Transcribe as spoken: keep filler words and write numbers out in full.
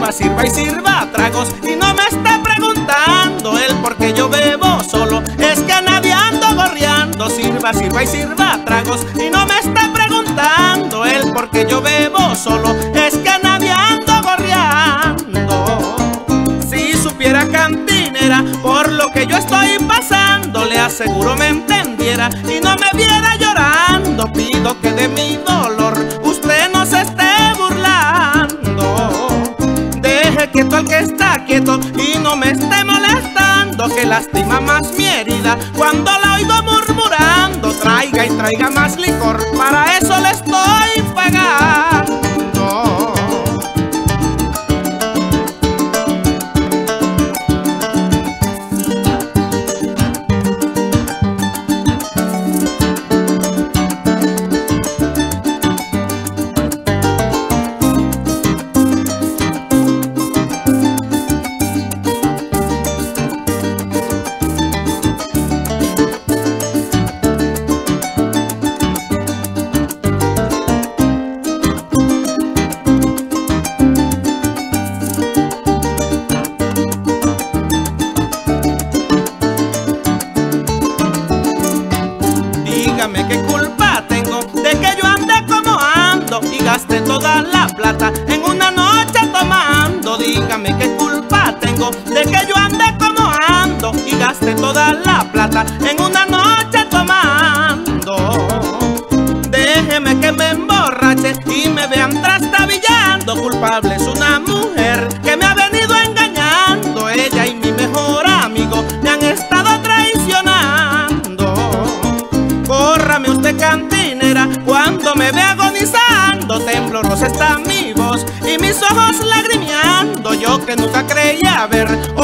Sirva, sirva y sirva tragos y no me esté preguntando el por qué yo bebo solo. Es que a nadie ando gorreando. Sirva, sirva y sirva tragos y no me esté preguntando el por qué yo bebo solo. Es que a nadie ando gorreando. Si supiera cantinera por lo que yo estoy pasando, le aseguro me entendiera y no me viera llorando. Pido que de mi dolor usted no se esté burlando. Deje quieto al que está quieto y no me esté molestando, que lastima más mi herida cuando la oigo murmurando. Traiga y traiga más licor, para eso le estoy pagando. Dígame qué culpa tengo de que yo ande como ando y gaste toda la plata en una noche tomando. Dígame qué culpa tengo de que yo ande como ando y gaste toda la plata en una noche tomando. Déjeme que me emborrache y me vean trastabillando. Culpable es una mujer que me ha venido engañando. Ella y mi mejor amigo me han estado traicionando. Córrame usted cantinera cuando me ve agonizando. Temblorosa está mi voz y mis ojos lagrimeando. Yo que nunca creía ver